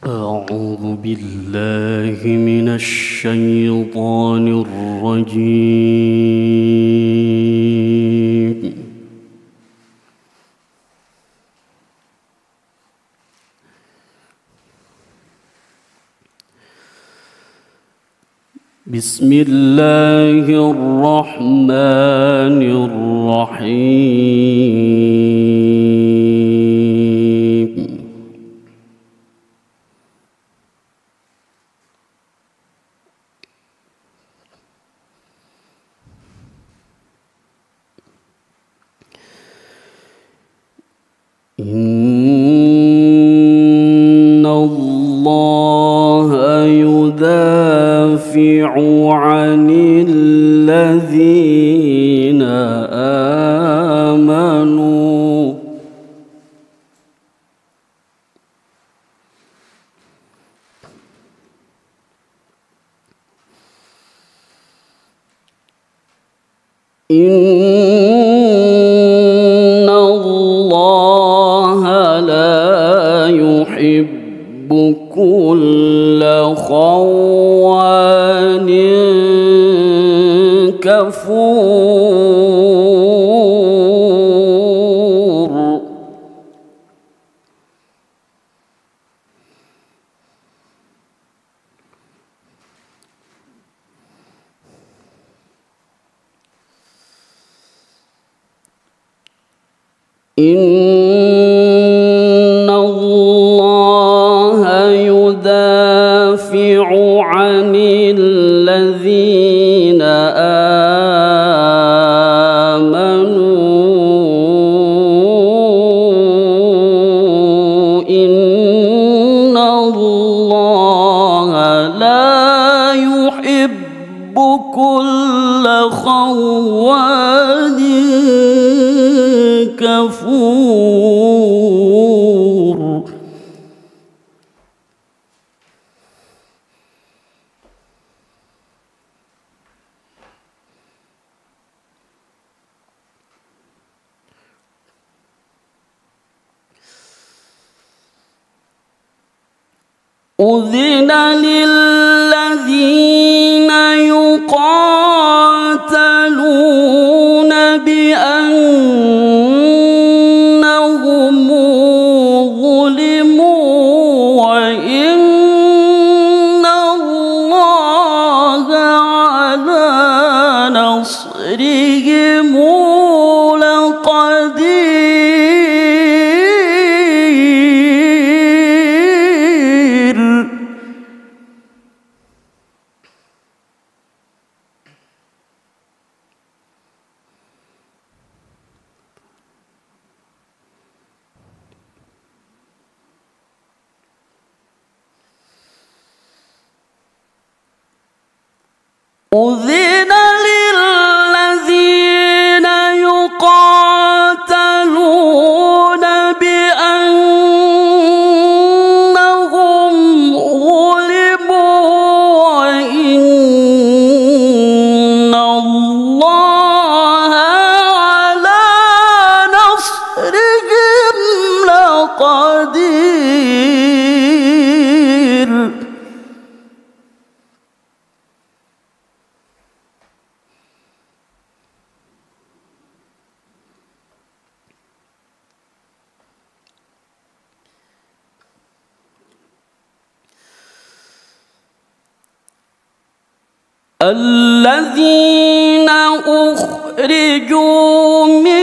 أعوذ بالله من الشيطان الرجيم. بسم الله الرحمن الرحيم. إن الله يدافع عن الذين آمنوا إن الله لا يحب كل خوان كفور. إن الله يدافع عن الذين آمنوا إن الله لا يحب كل خوان كفور. أذن للذين يقاتلون بأنهم ظلموا وإن الله على نصرهم لقدير. أذن للذين يقاتلون بأنهم ظلموا وإن الله على نصرهم لقدير. الذين أخرجوا من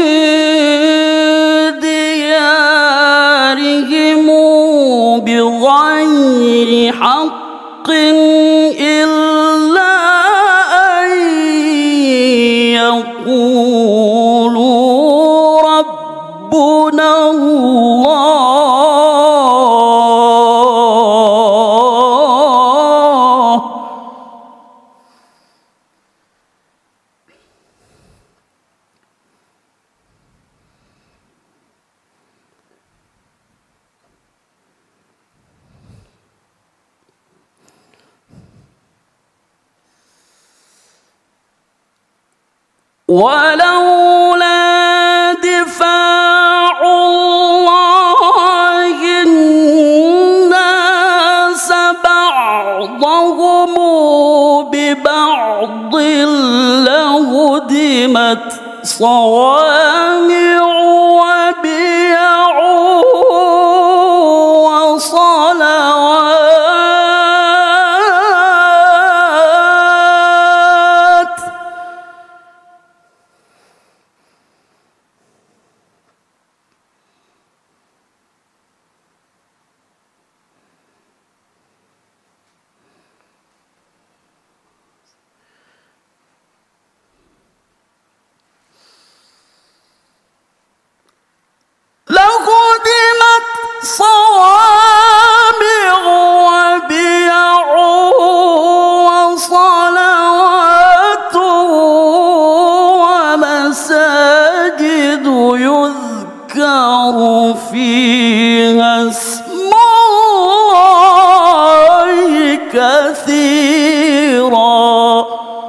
ديارهم بغير حق إلا أن يقولوا ربنا الله ولولا دفاع الله الناس هدمت صوامع وبيع وصلوات لهدمت صوامع وبيع وصلوات ومساجد يذكر فيها اسم الله كثيرا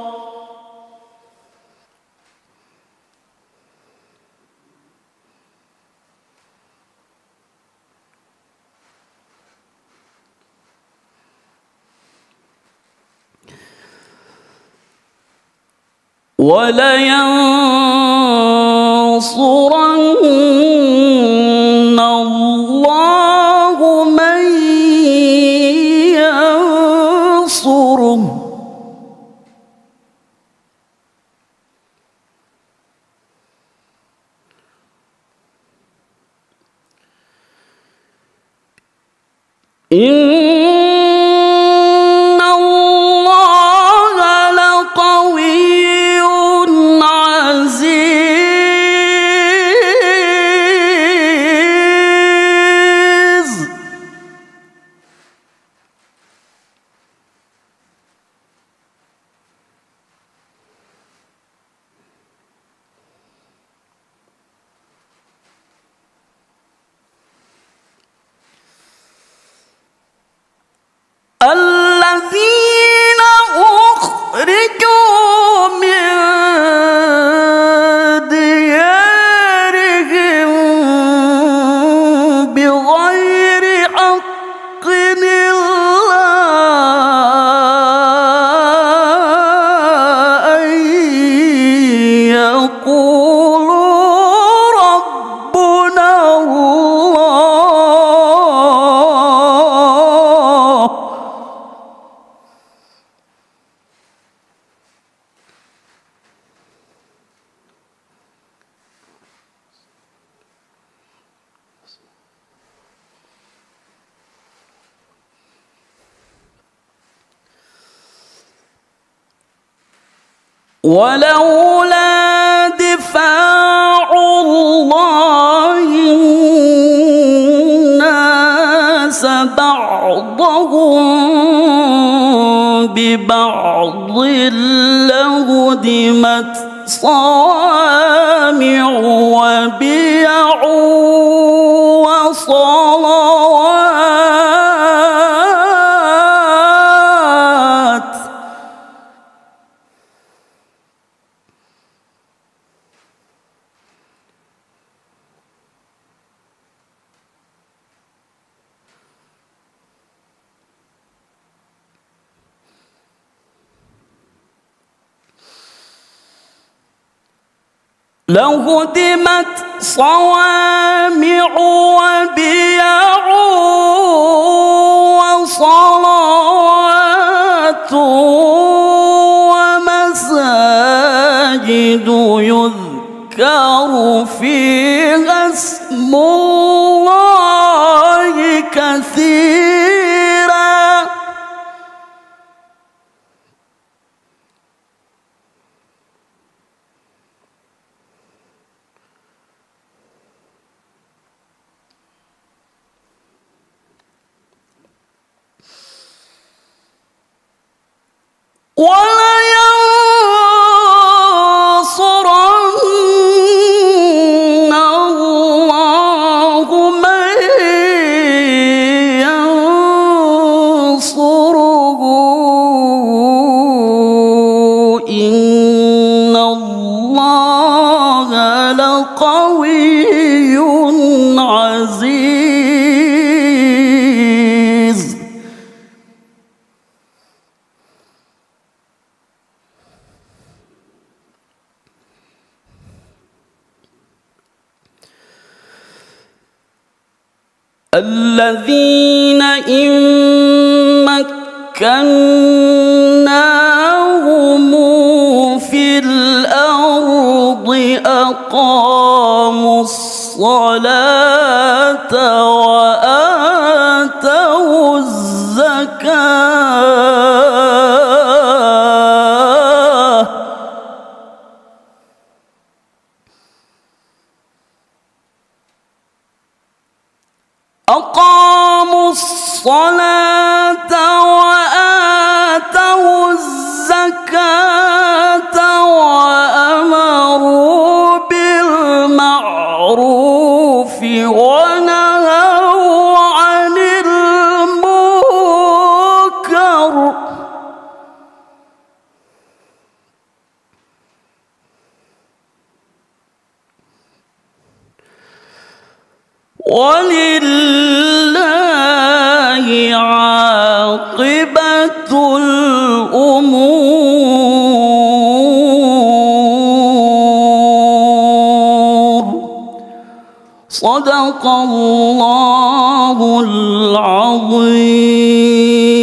ولينصرن الله من ينصره إن الله لقوي عزيز الذين أخرجوا من ديارهم بغير حق إلا أن يقولوا ربنا الله ولولا دفاع الله الناس بعضهم ببعض لهدمت صوامع وبيع وصلوات لهدمت صوامع وبيع وصلوات ومساجد يذكر فيها اسم الله كثيرا ولينصرن الله من ينصره إن الله لقوي عزيز الذين إن مكناهم في الأرض أقاموا الصلاة وآتوا الزكاة أقاموا الصلاة وآتوا الزكاة وأمروا بالمعروف ونهوا عن المنكر ولله عاقبة الأمور. صدق الله العظيم.